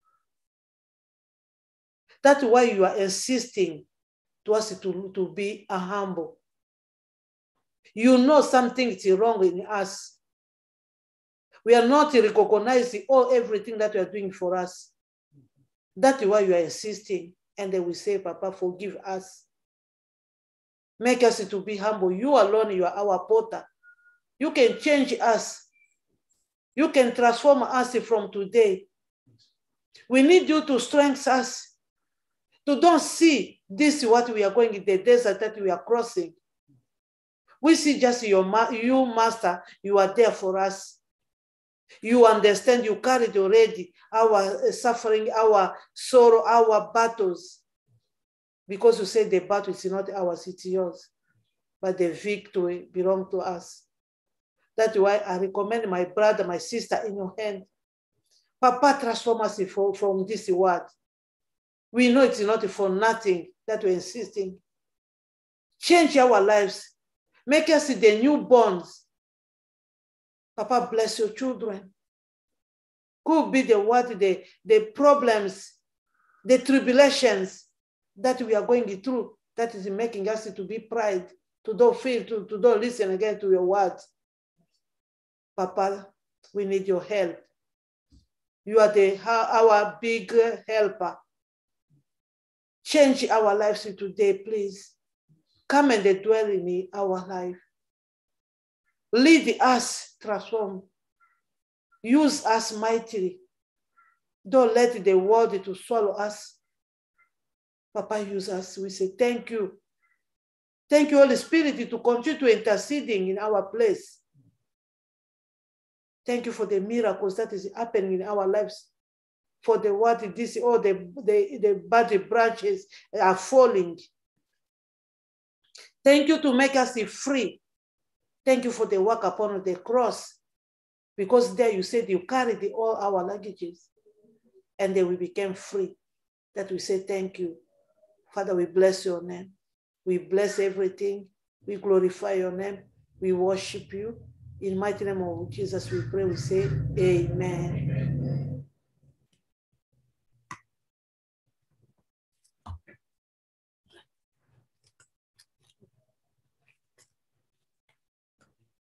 That's why you are insisting to us to be humble. You know something is wrong in us. We are not recognizing everything that you are doing for us. That's why you are insisting. And then we say, Papa, forgive us. Make us to be humble. You alone, you are our potter. You can change us. You can transform us from today. We need you to strengthen us. To don't see this what we are going in the desert that we are crossing. We see just you, Master, you are there for us. You understand, you carried already our suffering, our sorrow, our battles. Because you say the battle is not ours, it's yours. But the victory belongs to us. That's why I recommend my brother, my sister in your hand. Papa, transform us from this word. We know it's not for nothing that we're insisting. Change our lives. Make us the newborns. Papa, bless your children. Could be the problems, the tribulations that we are going through, that is making us to be pride, to don't feel, to don't listen again to your words. Papa, we need your help. You are our big helper. Change our lives today, please. Come and dwell in our life. Lead us, transform. Use us mightily. Don't let the world to swallow us. Papa, use us. We say thank you. Thank you, Holy Spirit, to continue to interceding in our place. Thank you for the miracles that is happening in our lives. For the what this, all the bad branches are falling. Thank you to make us free. Thank you for the work upon the cross. Because there you said you carried all our luggages. And then we became free. That we say thank you. Father, we bless your name. We bless everything. We glorify your name. We worship you. In the mighty name of Jesus, we pray, we say, Amen.